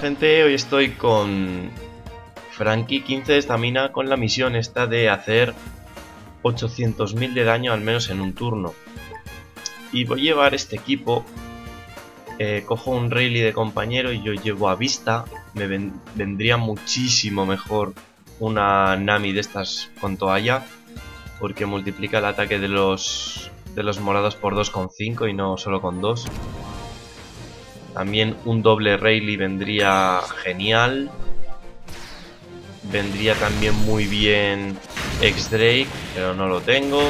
gente, hoy estoy con Frankie, 15 de estamina, con la misión esta de hacer 800.000 de daño al menos en un turno. Y voy a llevar este equipo, cojo un Rayleigh de compañero y yo llevo a Vista. Me vendría muchísimo mejor una Nami de estas con toalla, porque multiplica el ataque de los morados por 2,5 y no solo con 2. También un doble Rayleigh vendría genial. Vendría también muy bien X-Drake, pero no lo tengo.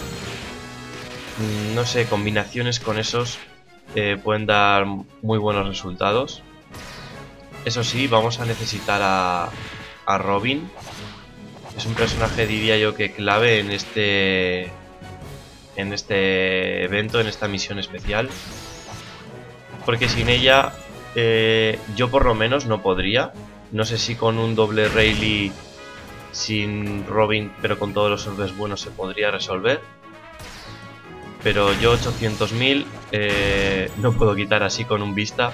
No sé, combinaciones con esos pueden dar muy buenos resultados. Eso sí, vamos a necesitar a Robin. Es un personaje, diría yo, que clave en este evento, en esta misión especial. Porque sin ella, yo por lo menos no podría. No sé si con un doble Rayleigh sin Robin, pero con todos los orbes buenos se podría resolver. Pero yo 800.000 no puedo quitar así con un Vista.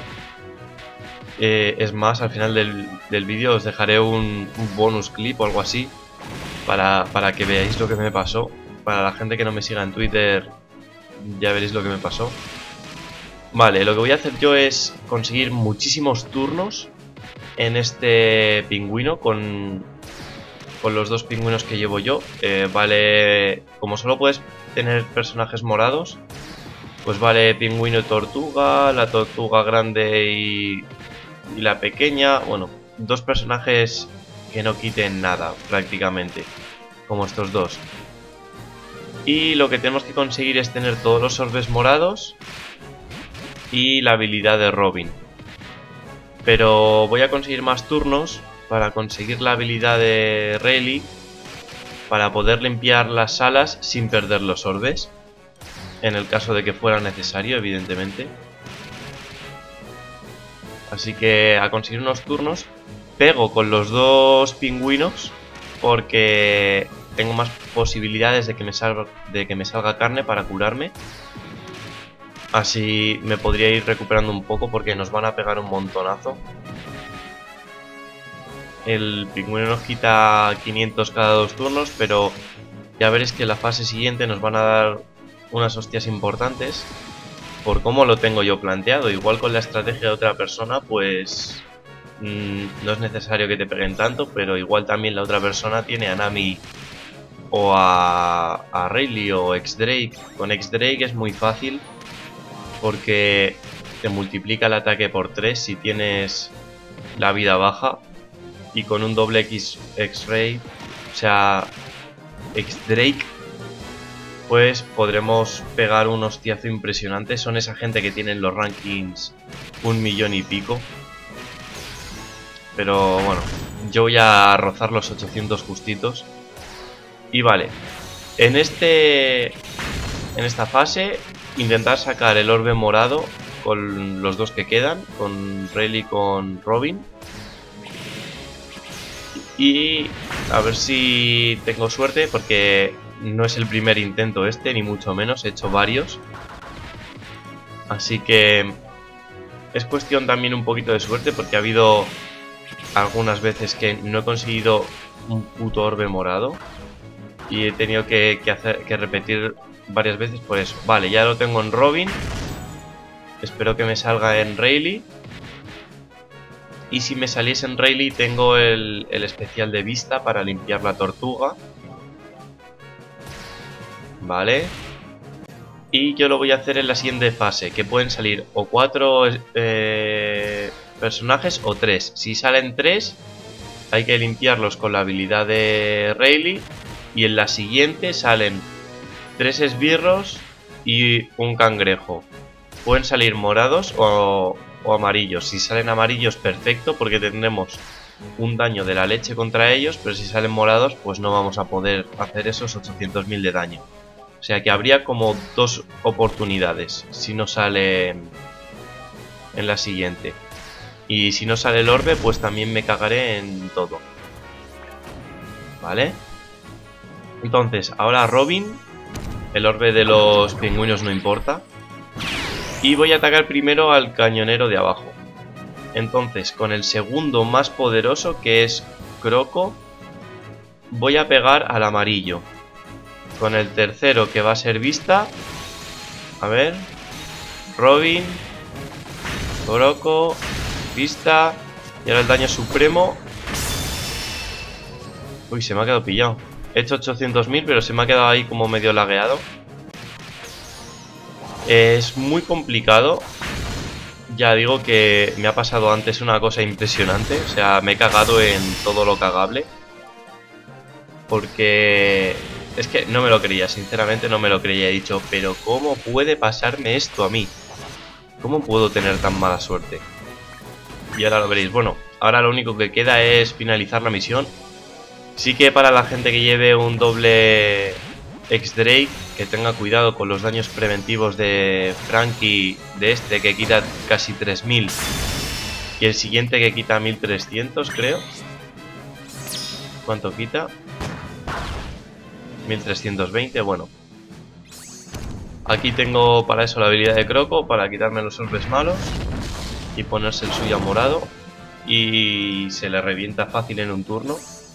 Es más, al final del vídeo os dejaré un bonus clip o algo así para que veáis lo que me pasó. Para la gente que no me siga en Twitter, ya veréis lo que me pasó. Vale, lo que voy a hacer yo es conseguir muchísimos turnos en este pingüino con los dos pingüinos que llevo yo. Vale, como solo puedes tener personajes morados, pues vale pingüino y tortuga, la tortuga grande y la pequeña. Bueno, dos personajes que no quiten nada prácticamente, como estos dos. Y lo que tenemos que conseguir es tener todos los orbes morados y la habilidad de Robin. Pero voy a conseguir más turnos para conseguir la habilidad de Rayleigh, para poder limpiar las salas sin perder los orbes, en el caso de que fuera necesario, evidentemente. Así que a conseguir unos turnos pego con los dos pingüinos, porque tengo más posibilidades de que me salga carne para curarme. Así me podría ir recuperando un poco, porque nos van a pegar un montonazo. El pingüino nos quita 500 cada 2 turnos, pero ya veréis que en la fase siguiente nos van a dar unas hostias importantes por cómo lo tengo yo planteado. Igual con la estrategia de otra persona, pues no es necesario que te peguen tanto, pero igual también la otra persona tiene a Nami o a Rayleigh o X-Drake. Con X-Drake es muy fácil, porque te multiplica el ataque por 3 si tienes la vida baja. Y con un doble X-Ray, o sea, X-Drake, pues podremos pegar un hostiazo impresionante. Son esa gente que tienen los rankings 1 millón y pico. Pero bueno, yo voy a rozar los 800 justitos. Y vale, en esta fase intentar sacar el orbe morado con los dos que quedan, con Rayleigh y con Robin. Y a ver si tengo suerte, porque no es el primer intento este, ni mucho menos, he hecho varios. Así que es cuestión también un poquito de suerte, porque ha habido algunas veces que no he conseguido un puto orbe morado y he tenido que repetir varias veces por eso. Vale, ya lo tengo en Robin. Espero que me salga en Rayleigh. Y si me saliese en Rayleigh, tengo el especial de Vista para limpiar la tortuga. Vale. Y yo lo voy a hacer en la siguiente fase, que pueden salir o 4 personajes o 3. Si salen 3, hay que limpiarlos con la habilidad de Rayleigh. Y en la siguiente salen 3 esbirros y un cangrejo. Pueden salir morados o amarillos. Si salen amarillos, perfecto, porque tendremos un daño de la leche contra ellos. Pero si salen morados, pues no vamos a poder hacer esos 800.000 de daño. O sea que habría como 2 oportunidades si no sale en la siguiente. Y si no sale el orbe, pues también me cagaré en todo. Vale. Entonces, ahora Robin. El orbe de los pingüinos no importa. Y voy a atacar primero al cañonero de abajo. Entonces, con el segundo más poderoso, que es Croco, voy a pegar al amarillo. Con el tercero, que va a ser Vista. A ver. Robin. Croco. Vista. Y ahora el daño supremo. Uy, se me ha quedado pillado. He hecho 800.000, pero se me ha quedado ahí como medio lagueado. Es muy complicado. Ya digo que me ha pasado antes una cosa impresionante. O sea, me he cagado en todo lo cagable. Porque es que no me lo creía, sinceramente no me lo creía. He dicho, pero ¿cómo puede pasarme esto a mí? ¿Cómo puedo tener tan mala suerte? Y ahora lo veréis. Bueno, ahora lo único que queda es finalizar la misión. Sí que para la gente que lleve un doble X-Drake, que tenga cuidado con los daños preventivos de Frankie, de este que quita casi 3000 y el siguiente que quita 1300, creo. ¿Cuánto quita? 1320, bueno. Aquí tengo para eso la habilidad de Croco, para quitarme los orbes malos y ponerse el suyo morado. Y se le revienta fácil en un turno.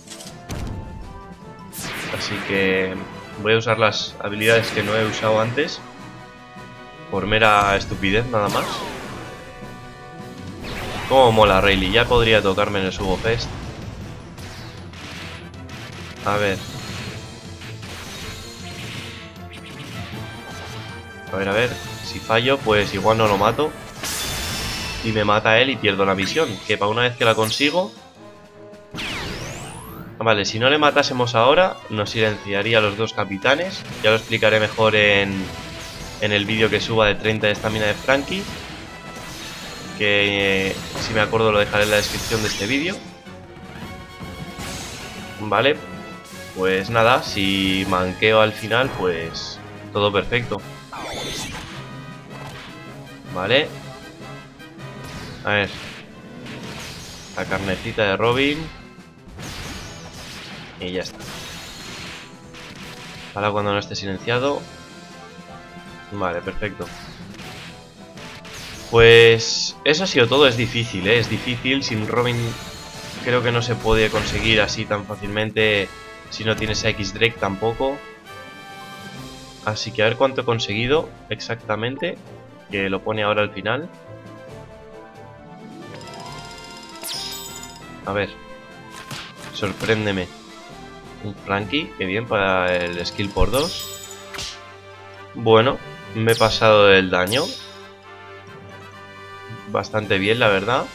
Así que voy a usar las habilidades que no he usado antes. Por mera estupidez nada más. Cómo mola Rayleigh, ya podría tocarme en el Subo Fest. A ver. A ver, si fallo pues igual no lo mato. Y me mata él y pierdo la misión. Que para una vez que la consigo... Vale, si no le matásemos ahora, nos silenciaría a los dos capitanes. Ya lo explicaré mejor en el vídeo que suba de 30 de estamina de Frankie. Que si me acuerdo lo dejaré en la descripción de este vídeo. Vale, pues nada, si manqueo al final, pues todo perfecto. Vale. A ver. La carnecita de Robin. Y ya está. Ahora cuando no esté silenciado. Vale, perfecto. Pues eso ha sido todo. Es difícil, ¿eh? Es difícil. Sin Robin creo que no se puede conseguir así tan fácilmente. Si no tienes a X-Drake tampoco. Así que a ver cuánto he conseguido exactamente. Que lo pone ahora al final. A ver. Sorpréndeme. Un Frankie, que bien para el skill por 2. Bueno, me he pasado del daño. Bastante bien, la verdad.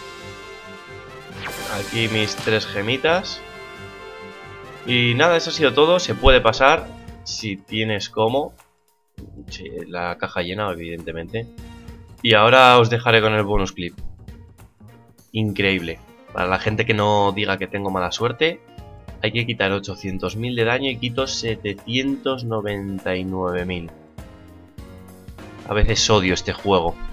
Aquí mis 3 gemitas. Y nada, eso ha sido todo. Se puede pasar si tienes como. Sí, la caja llena, evidentemente. Y ahora os dejaré con el bonus clip. Increíble. Para la gente que no diga que tengo mala suerte, hay que quitar 800.000 de daño y quito 799.000. A veces odio este juego.